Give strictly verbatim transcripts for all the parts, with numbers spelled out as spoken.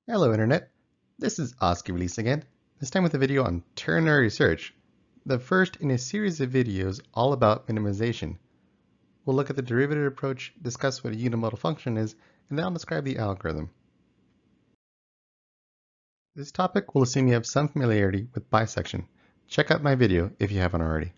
Hello Internet, this is Oscar Release again, this time with a video on ternary search, the first in a series of videos all about minimization. We'll look at the derivative approach, discuss what a unimodal function is, and then I'll describe the algorithm. This topic will assume you have some familiarity with bisection. Check out my video if you haven't already.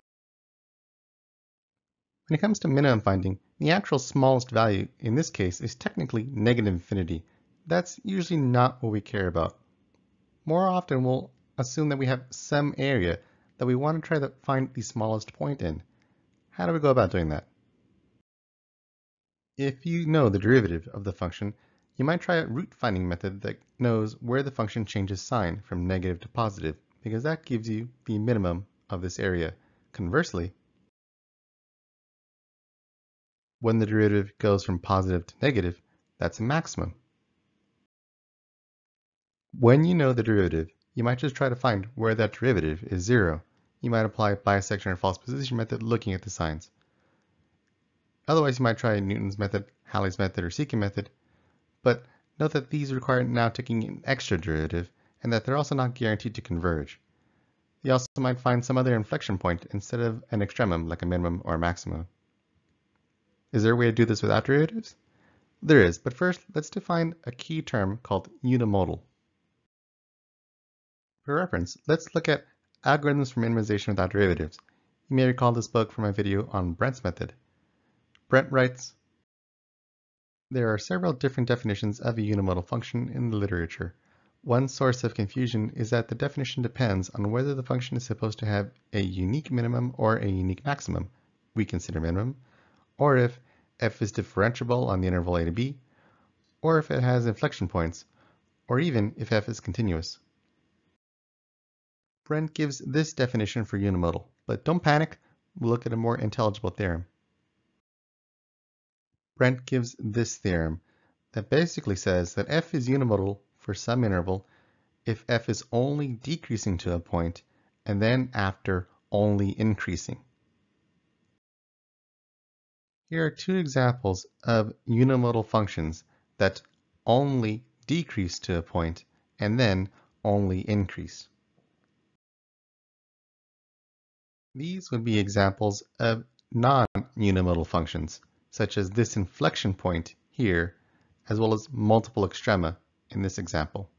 When it comes to minimum finding, the actual smallest value in this case is technically negative infinity. That's usually not what we care about. More often we'll assume that we have some area that we want to try to find the smallest point in. How do we go about doing that? If you know the derivative of the function, you might try a root finding method that knows where the function changes sign from negative to positive, because that gives you the minimum of this area. Conversely, when the derivative goes from positive to negative, that's a maximum. When you know the derivative, you might just try to find where that derivative is zero. You might apply bisection or false position method looking at the signs. Otherwise, you might try Newton's method, Halley's method, or secant method, but note that these require now taking an extra derivative, and that they're also not guaranteed to converge. You also might find some other inflection point instead of an extremum like a minimum or a maximum. Is there a way to do this without derivatives? There is, but first let's define a key term called unimodal. For reference, let's look at algorithms for minimization without derivatives. You may recall this book from my video on Brent's method. Brent writes, there are several different definitions of a unimodal function in the literature. One source of confusion is that the definition depends on whether the function is supposed to have a unique minimum or a unique maximum, we consider minimum, or if f is differentiable on the interval a to b, or if it has inflection points, or even if f is continuous. Brent gives this definition for unimodal, but don't panic, we'll look at a more intelligible theorem. Brent gives this theorem that basically says that f is unimodal for some interval if f is only decreasing to a point and then after only increasing. Here are two examples of unimodal functions that only decrease to a point and then only increase. These would be examples of non-unimodal functions, such as this inflection point here, as well as multiple extrema in this example.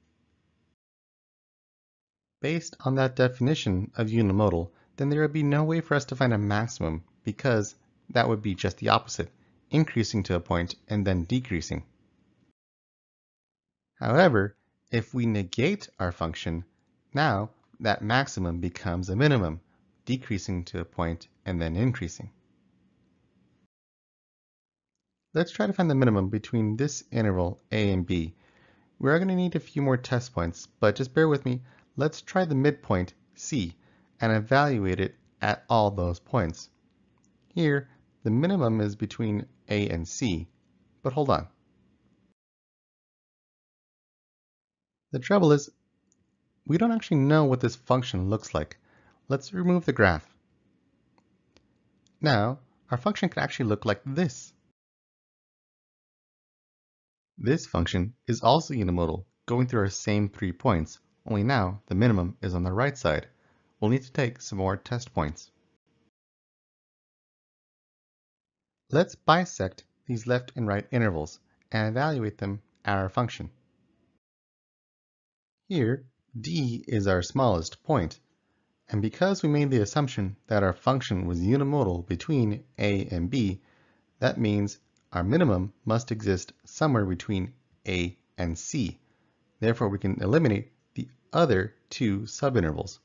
Based on that definition of unimodal, then there would be no way for us to find a maximum, because that would be just the opposite, increasing to a point and then decreasing. However, if we negate our function, now that maximum becomes a minimum, decreasing to a point and then increasing. Let's try to find the minimum between this interval a and b. We're going to need a few more test points, but just bear with me. Let's try the midpoint c and evaluate it at all those points. Here, the minimum is between a and c, but hold on. The trouble is, we don't actually know what this function looks like. Let's remove the graph. Now, our function could actually look like this. This function is also unimodal, going through our same three points, only now the minimum is on the right side. We'll need to take some more test points. Let's bisect these left and right intervals and evaluate them at our function. Here, D is our smallest point, and because we made the assumption that our function was unimodal between A and B, that means our minimum must exist somewhere between A and C. Therefore, we can eliminate the other two subintervals.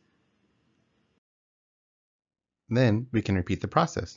Then we can repeat the process.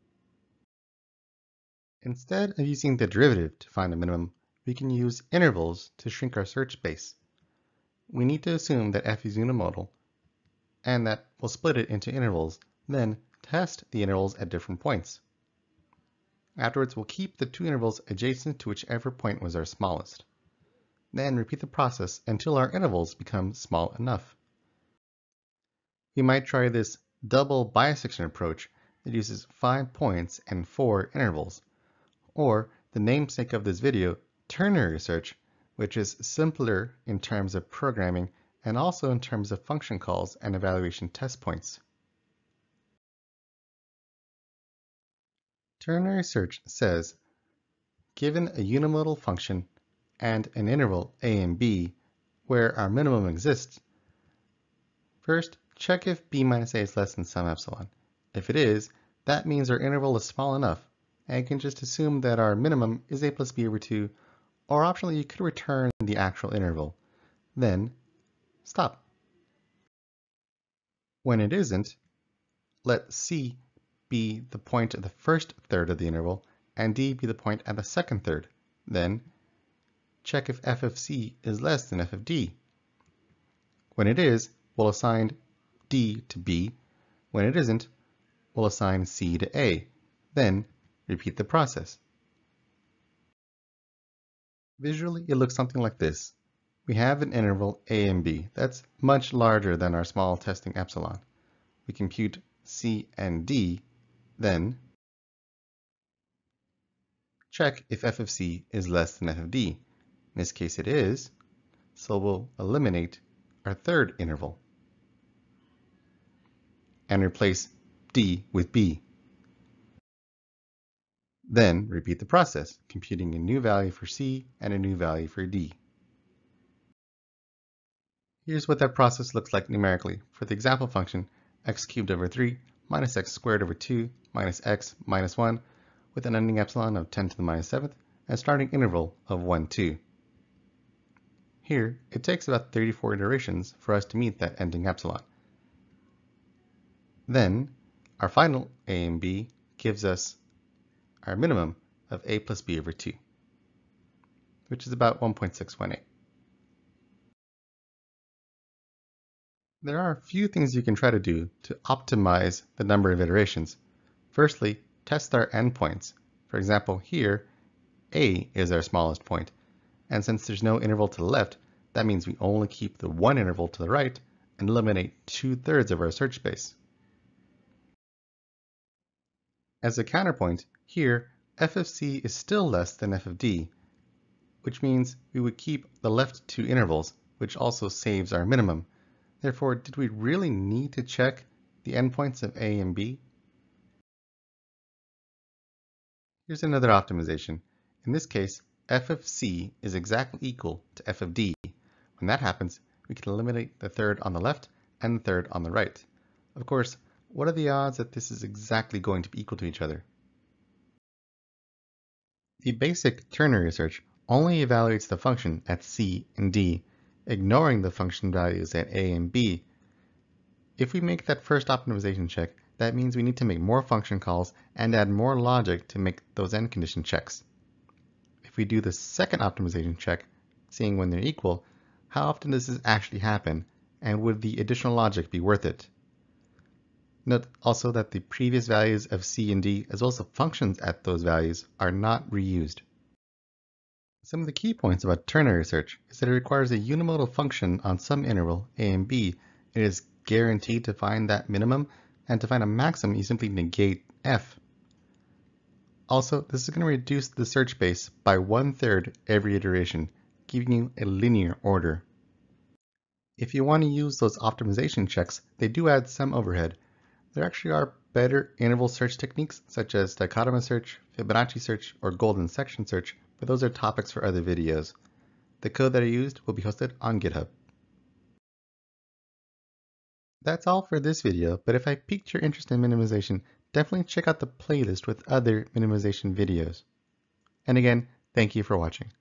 Instead of using the derivative to find a minimum, we can use intervals to shrink our search space. We need to assume that f is unimodal, and that we'll split it into intervals, then test the intervals at different points. Afterwards, we'll keep the two intervals adjacent to whichever point was our smallest. Then repeat the process until our intervals become small enough. We might try this double bisection approach that uses five points and four intervals, or the namesake of this video, ternary search, which is simpler in terms of programming and also in terms of function calls and evaluation test points. Ternary search says, given a unimodal function and an interval a and b where our minimum exists, first check if b minus a is less than some epsilon. If it is, that means our interval is small enough, and you can just assume that our minimum is a plus b over two, or optionally you could return the actual interval. Then stop. When it isn't, let c be the point at the first third of the interval and d be the point at the second third. Then check if f of c is less than f of d. When it is, we'll assign d to b. When it isn't, we'll assign c to a. Then repeat the process. Visually, it looks something like this. We have an interval a and b that's much larger than our small testing epsilon. We compute c and d, then check if f of c is less than f of d. In this case it is, so we'll eliminate our third interval and replace d with b. Then repeat the process, computing a new value for c and a new value for d. Here's what that process looks like numerically for the example function x cubed over three minus x squared over two minus x minus one with an ending epsilon of ten to the minus seventh and starting interval of one, two. Here, it takes about thirty-four iterations for us to meet that ending epsilon. Then, our final a and b gives us our minimum of a plus b over two, which is about one point six one eight. There are a few things you can try to do to optimize the number of iterations. Firstly, test our endpoints. For example, here, a is our smallest point, and since there's no interval to the left, that means we only keep the one interval to the right and eliminate two-thirds of our search space. As a counterpoint, here, f of c is still less than f of d, which means we would keep the left two intervals, which also saves our minimum. Therefore, did we really need to check the endpoints of a and b? Here's another optimization. In this case, f of c is exactly equal to f of d. When that happens, we can eliminate the third on the left and the third on the right. Of course, what are the odds that this is exactly going to be equal to each other? The basic ternary search only evaluates the function at c and d, ignoring the function values at a and b. If we make that first optimization check, that means we need to make more function calls and add more logic to make those end condition checks. If we do the second optimization check, seeing when they're equal, how often does this actually happen, and would the additional logic be worth it? Note also that the previous values of c and d, as well as the functions at those values, are not reused. Some of the key points about ternary search is that it requires a unimodal function on some interval, a and b. It is guaranteed to find that minimum, and to find a maximum, you simply negate f. Also, this is going to reduce the search space by one-third every iteration, giving you a linear order. If you want to use those optimization checks, they do add some overhead. There actually are better interval search techniques such as dichotomous search, Fibonacci search, or golden section search, but those are topics for other videos. The code that I used will be hosted on GitHub. That's all for this video, but if I piqued your interest in minimization, definitely check out the playlist with other minimization videos. And again, thank you for watching.